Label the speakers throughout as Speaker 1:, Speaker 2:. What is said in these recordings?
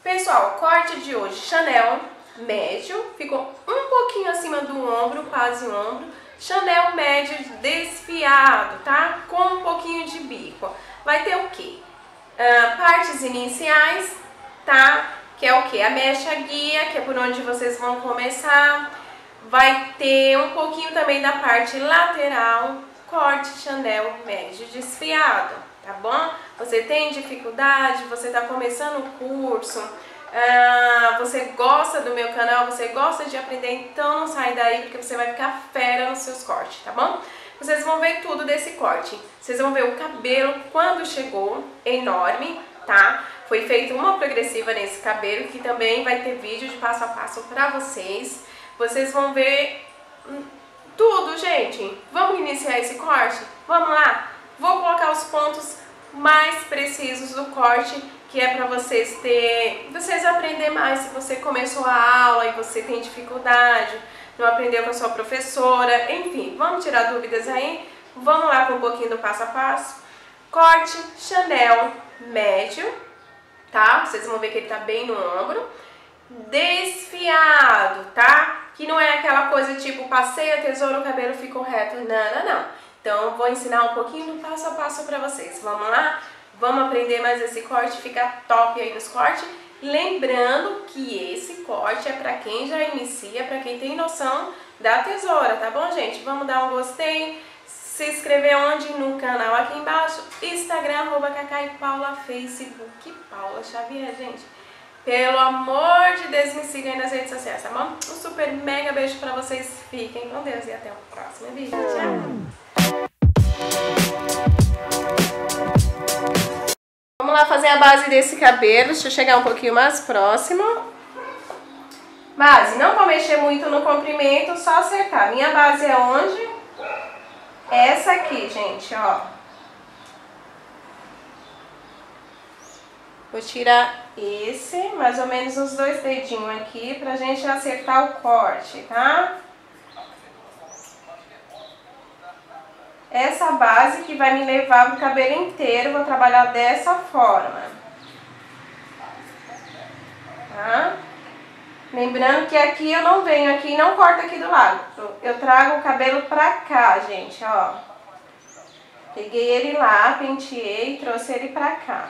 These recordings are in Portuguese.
Speaker 1: Pessoal, corte de hoje, Chanel médio, ficou um pouquinho acima do ombro, quase ombro. Chanel médio desfiado, tá? Com um pouquinho de bico. Vai ter o quê? Partes iniciais, tá? Que é o quê? A mecha guia, que é por onde vocês vão começar. Vai ter um pouquinho também da parte lateral, corte Chanel médio desfiado, tá bom? Você tem dificuldade, você tá começando o curso, você gosta do meu canal, você gosta de aprender, então não sai daí porque você vai ficar fera nos seus cortes, tá bom? Vocês vão ver tudo desse corte. Vocês vão ver o cabelo quando chegou, enorme, tá? Foi feita uma progressiva nesse cabelo, que também vai ter vídeo de passo a passo pra vocês. Vocês vão ver tudo, gente. Vamos iniciar esse corte? Vamos lá? Vou colocar os pontos mais precisos do corte, que é pra vocês aprender mais. Se você começou a aula e você tem dificuldade, não aprendeu com a sua professora, enfim, vamos tirar dúvidas aí? Vamos lá com um pouquinho do passo a passo. Corte Chanel médio, tá? Vocês vão ver que ele tá bem no ombro. Desfiado, tá? Que não é aquela coisa tipo, passei a tesoura, o cabelo ficou reto. Não. Então, eu vou ensinar um pouquinho do passo a passo pra vocês. Vamos lá? Vamos aprender mais esse corte, fica top aí nos cortes. Lembrando que esse corte é pra quem já inicia, pra quem tem noção da tesoura, tá bom, gente? Vamos dar um gostei, se inscrever onde? No canal aqui embaixo, Instagram, @cacaipaula, Facebook, Paula Xavier, gente. Pelo amor de Deus, me sigam aí nas redes sociais, tá bom? Um super mega beijo pra vocês, fiquem com Deus e até o próximo vídeo, tchau! Vamos lá fazer a base desse cabelo, deixa eu chegar um pouquinho mais próximo. Base, não vou mexer muito no comprimento, só acertar. Minha base é onde? Essa aqui, gente, ó. Vou tirar esse, mais ou menos uns 2 dedinhos aqui, pra gente acertar o corte, tá? Essa base que vai me levar pro cabelo inteiro, vou trabalhar dessa forma. Tá? Lembrando que aqui eu não venho aqui e não corto aqui do lado. Eu trago o cabelo pra cá, gente, ó. Peguei ele lá, penteei e trouxe ele pra cá.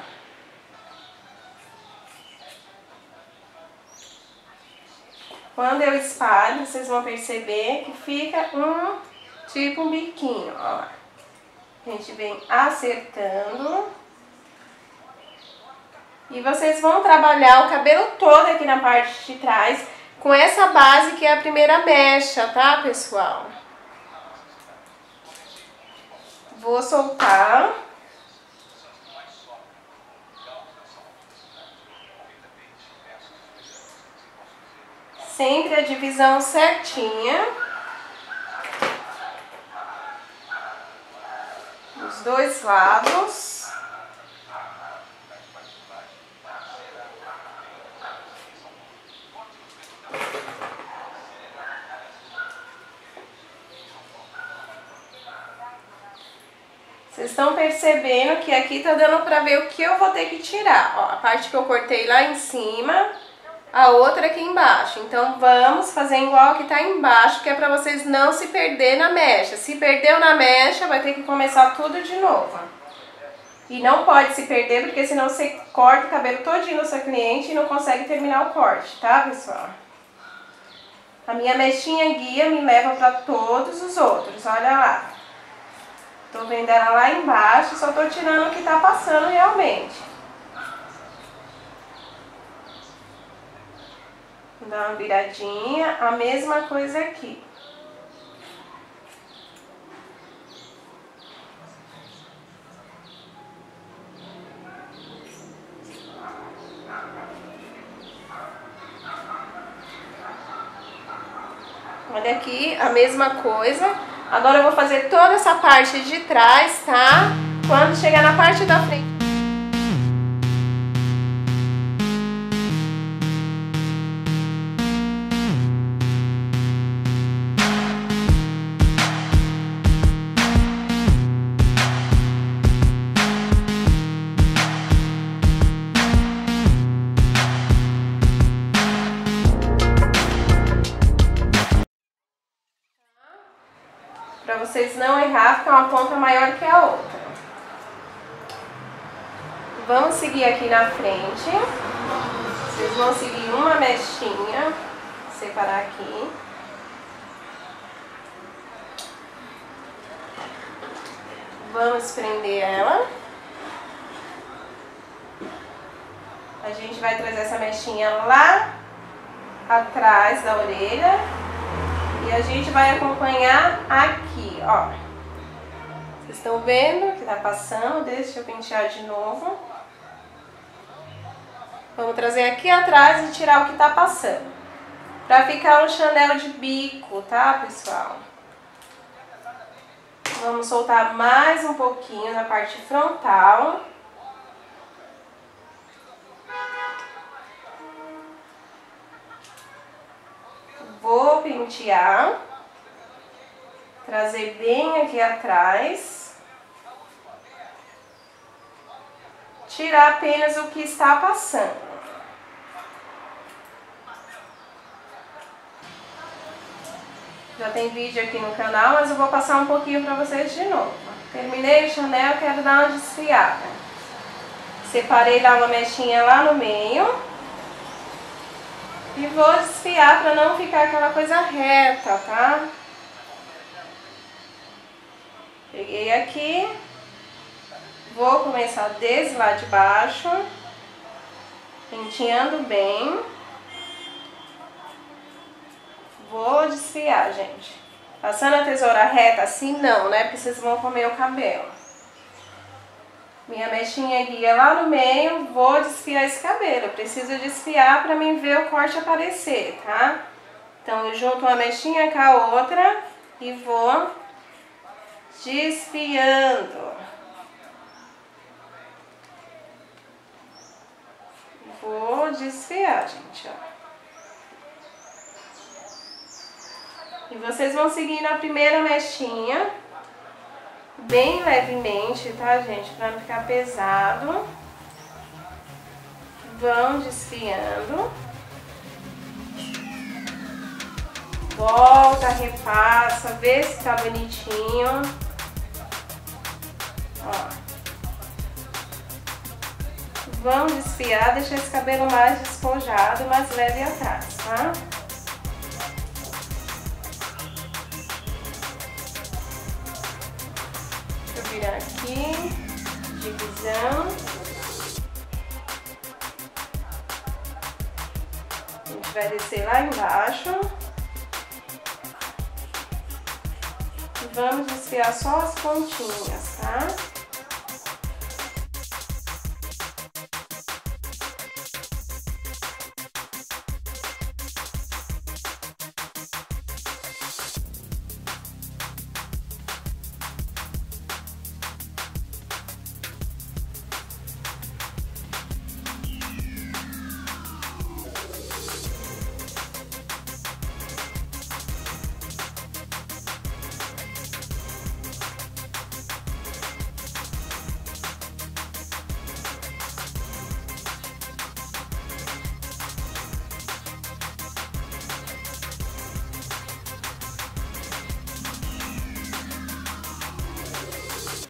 Speaker 1: Quando eu espalho, vocês vão perceber que fica tipo um biquinho, ó. A gente vem acertando. E vocês vão trabalhar o cabelo todo aqui na parte de trás com essa base que é a primeira mecha, tá, pessoal? Vou soltar. Sempre a divisão certinha. Dos dois lados. Vocês estão percebendo que aqui tá dando pra ver o que eu vou ter que tirar. Ó, a parte que eu cortei lá em cima, a outra aqui embaixo. Então vamos fazer igual que tá embaixo, que é pra vocês não se perder na mecha. Se perdeu na mecha, vai ter que começar tudo de novo. E não pode se perder, porque senão você corta o cabelo todinho do seu cliente e não consegue terminar o corte, tá, pessoal? A minha mechinha guia me leva pra todos os outros, olha lá. Tô vendo ela lá embaixo, só tô tirando o que tá passando realmente. Vou dar uma viradinha, a mesma coisa aqui. Olha aqui, a mesma coisa. Agora eu vou fazer toda essa parte de trás, tá? Quando chegar na parte da frente. vocês não errar, ficar uma ponta maior que a outra. Vamos seguir aqui na frente. Vocês vão seguir uma mechinha, separar aqui. Vamos prender ela. A gente vai trazer essa mechinha lá atrás da orelha e a gente vai acompanhar aqui, ó. Vocês estão vendo que tá passando? Deixa eu pentear de novo. Vamos trazer aqui atrás e tirar o que tá passando. Pra ficar um Chanel de bico, tá, pessoal? Vamos soltar mais um pouquinho na parte frontal. Vou pentear, trazer bem aqui atrás, tirar apenas o que está passando. Já tem vídeo aqui no canal, mas eu vou passar um pouquinho para vocês de novo. Terminei o Chanel, quero dar uma desfiada. Separei lá uma mechinha lá no meio. E vou desfiar para não ficar aquela coisa reta, tá? Peguei aqui. Vou começar desse lado de baixo. Penteando bem. Vou desfiar, gente. Passando a tesoura reta assim, não, né? Porque vocês vão comer o cabelo. Minha mechinha guia lá no meio, vou desfiar esse cabelo. Eu preciso desfiar para mim ver o corte aparecer, tá? Então eu junto uma mechinha com a outra e vou desfiando. Vou desfiar, gente, ó. E vocês vão seguir na primeira mechinha, bem levemente, tá, gente? Pra não ficar pesado. Vão desfiando. Volta, repassa, vê se tá bonitinho. Ó. Vão desfiar, deixar esse cabelo mais despojado, mais leve atrás, tá? Virar aqui, divisão. A gente vai descer lá embaixo. E vamos desfiar só as pontinhas, tá?